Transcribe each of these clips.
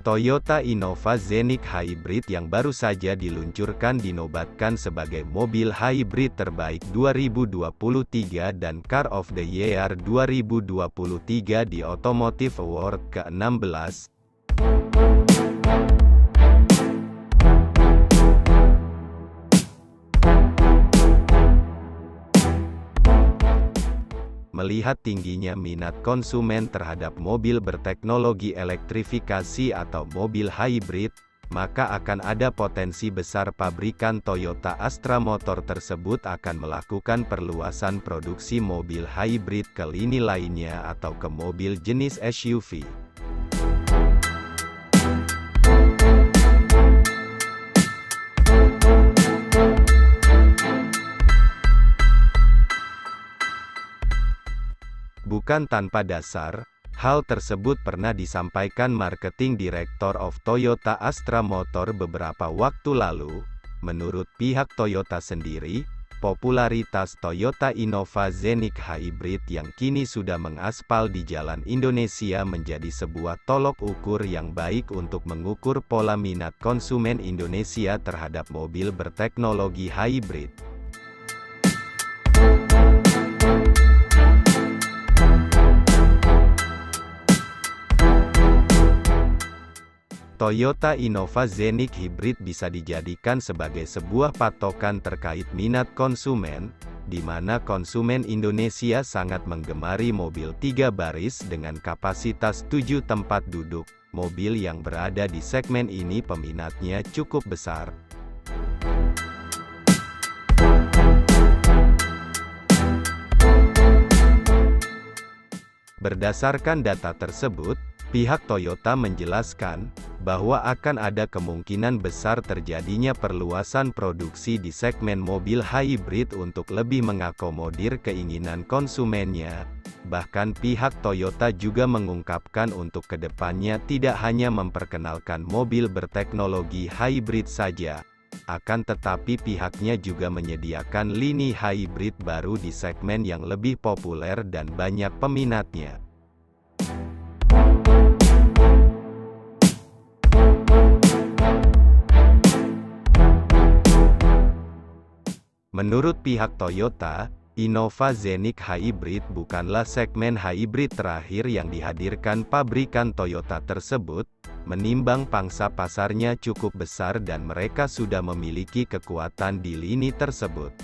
Toyota Innova Xeniq Hybrid yang baru saja diluncurkan dinobatkan sebagai mobil hybrid terbaik 2023 dan Car of the Year 2023 di Automotive Award ke-16. Melihat tingginya minat konsumen terhadap mobil berteknologi elektrifikasi atau mobil hybrid, maka akan ada potensi besar pabrikan Toyota Astra Motor tersebut akan melakukan perluasan produksi mobil hybrid ke lini lainnya atau ke mobil jenis SUV. Bukan tanpa dasar, hal tersebut pernah disampaikan Marketing Director of Toyota Astra Motor beberapa waktu lalu. Menurut pihak Toyota sendiri, popularitas Toyota Innova Xeniq Hybrid yang kini sudah mengaspal di jalan Indonesia menjadi sebuah tolok ukur yang baik untuk mengukur pola minat konsumen Indonesia terhadap mobil berteknologi hybrid. Toyota Innova Xeniq Hybrid bisa dijadikan sebagai sebuah patokan terkait minat konsumen, di mana konsumen Indonesia sangat menggemari mobil 3 baris dengan kapasitas 7 tempat duduk. Mobil yang berada di segmen ini peminatnya cukup besar. Berdasarkan data tersebut, pihak Toyota menjelaskan bahwa akan ada kemungkinan besar terjadinya perluasan produksi di segmen mobil hybrid untuk lebih mengakomodir keinginan konsumennya. Bahkan pihak Toyota juga mengungkapkan untuk kedepannya tidak hanya memperkenalkan mobil berteknologi hybrid saja, akan tetapi pihaknya juga menyediakan lini hybrid baru di segmen yang lebih populer dan banyak peminatnya. Menurut pihak Toyota, Innova Xeniq Hybrid bukanlah segmen hybrid terakhir yang dihadirkan pabrikan Toyota tersebut, menimbang pangsa pasarnya cukup besar dan mereka sudah memiliki kekuatan di lini tersebut.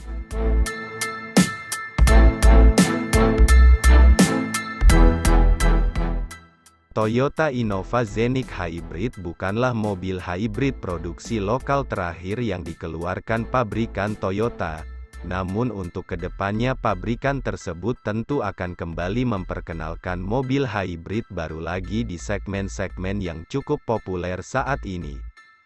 Toyota Innova Xeniq Hybrid bukanlah mobil hybrid produksi lokal terakhir yang dikeluarkan pabrikan Toyota. Namun untuk kedepannya pabrikan tersebut tentu akan kembali memperkenalkan mobil hybrid baru lagi di segmen-segmen yang cukup populer saat ini.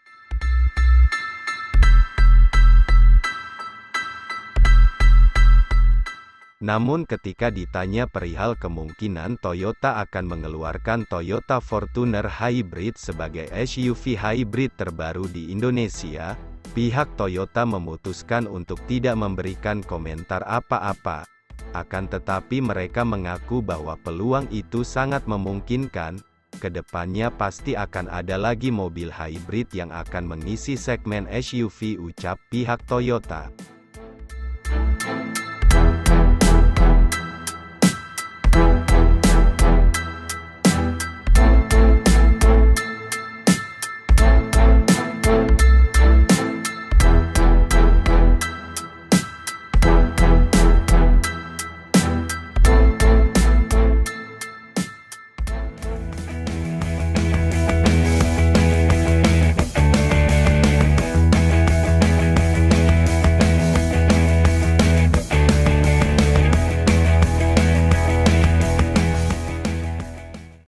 Namun ketika ditanya perihal kemungkinan Toyota akan mengeluarkan Toyota Fortuner Hybrid sebagai SUV hybrid terbaru di Indonesia, pihak Toyota memutuskan untuk tidak memberikan komentar apa-apa. Akan tetapi mereka mengaku bahwa peluang itu sangat memungkinkan. Kedepannya pasti akan ada lagi mobil hybrid yang akan mengisi segmen SUV, ucap pihak Toyota.